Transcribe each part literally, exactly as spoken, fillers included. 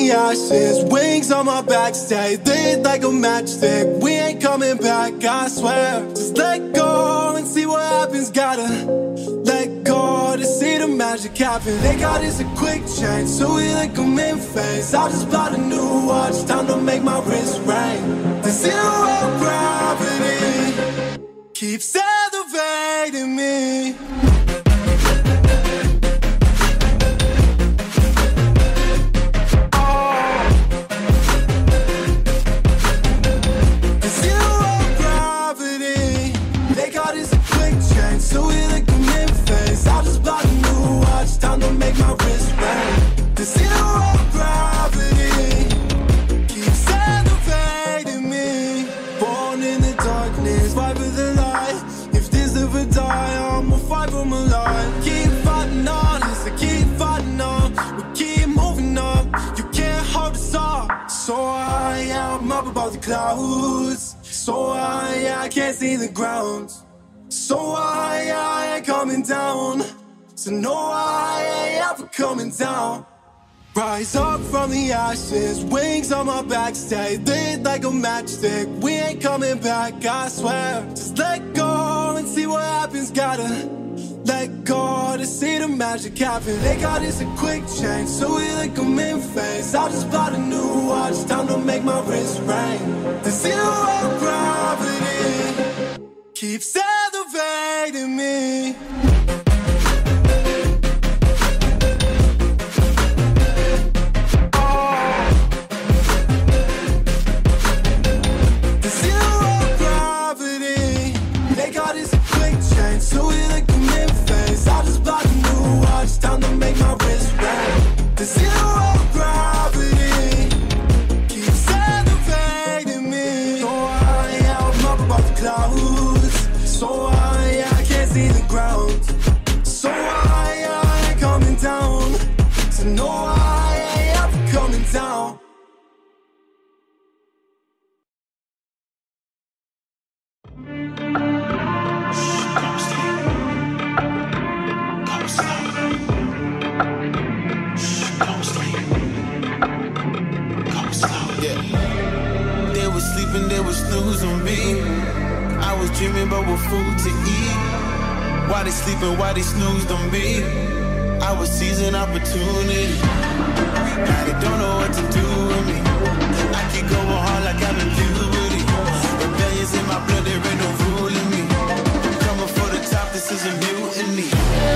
the ashes, wings on my back, stay lit like a matchstick. We ain't coming back, I swear. Just let go and see what happens. Gotta let go to see the magic happen. They got us a quick change, so we like them in phase. I just bought a new watch, time to make my wrist ring. The zero gravity keeps elevating me. So we like them in phase. I just bought a new watch, time to make my wrist ring. The zero gravity keeps elevating me. Born in the darkness, fight for the light. If this ever die, I'ma fight for my life. Keep fighting on, yes, I keep fighting on. We keep moving up, you can't hold us up. So I am up above the clouds. So I, I can't see the ground. So I, I ain't coming down. So no, I ain't ever coming down. Rise up from the ashes, wings on my back, stay lit like a matchstick. We ain't coming back, I swear. Just let go and see what happens. Gotta let go to see the magic happen. They got us a quick change, so we like them in phase. I just bought a new watch, time to make my wrist ring. The zero gravity keeps elevating me. The zero gravity, they got us a quick change, so we like them in phase. I just bought a new watch, time to make my wrist ring. The zero gravity keeps elevating me. So I am up above the clouds. So I, I can't see the ground. So I, I ain't coming down. So no, I ain't ever coming down. Yeah. They was sleeping, they was snoozing on me. I was dreaming about what food to eat. Why they sleeping, why they snoozed on me? I was seizing opportunity. Now they don't know what to do with me. I keep going hard like I'm in puberty. Rebellions in my blood, there ain't no ruling me. Coming for the top, this is a mutiny.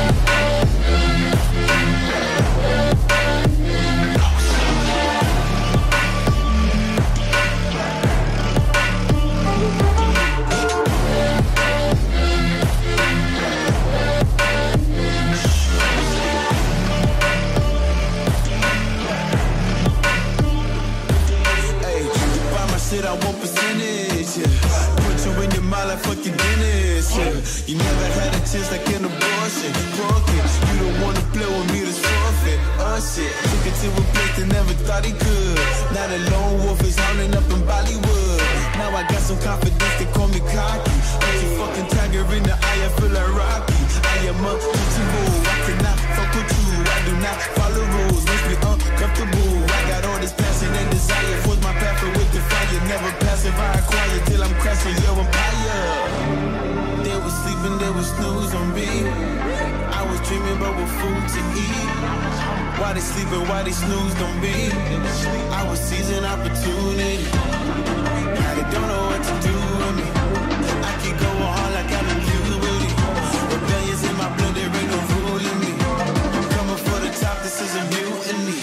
I want percentage, yeah. Put you in your mind like fucking Guinness, yeah. You never had a chance like an abortion. Broken, you don't wanna play with me, this forfeit. Oh shit, took it to a place that never thought he could. Now the lone wolf is hounding up in Bollywood. Now I got some confidence, they call me cocky. Like a fucking tiger in the eye, I feel like Rocky. I am untouchable, I cannot fuck with you. I do not follow rules, makes me uncomfortable. I got all this passion and desire, force my path with the fire. Never passive, I acquire till I'm crashing your empire. They was sleeping, they was snooze on me. I was dreaming about what food to eat. Why they sleeping, why they snoozed on me? I was seizing opportunity. Now they don't know what to do with me. I keep going hard like I'm in puberty. Rebellions in my blood, there ain't no ruling me. Coming for the top, this is a mutiny.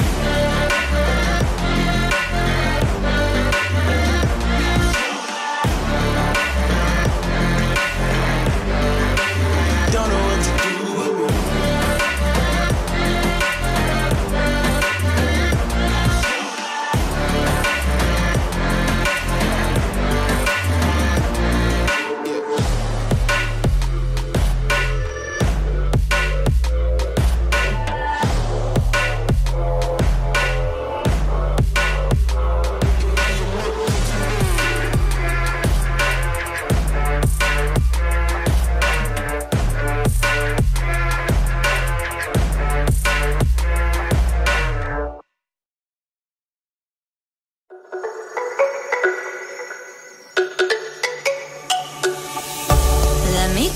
Don't know what to do with me.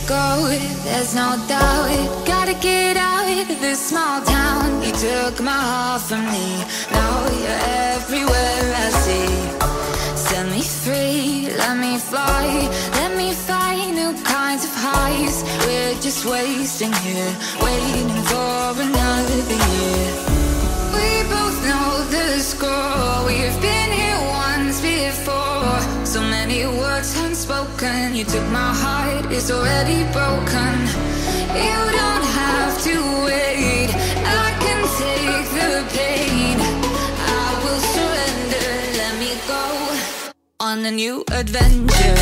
go, there's no doubt. Gotta get out of this small town. You took my heart from me, now you're everywhere I see. Set me free, let me fly, let me find new kinds of highs. We're just wasting here, waiting for another year. We both know the score, we've been here once before. So many words unspoken, you took my heart, it's already broken. You don't have to wait, I can take the pain. I will surrender, let me go on a new adventure.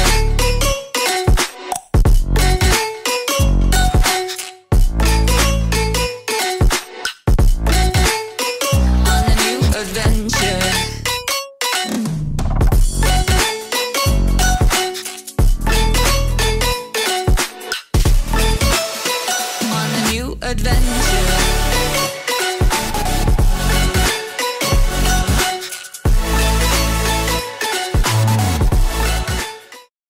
On a new adventure. On a new adventure.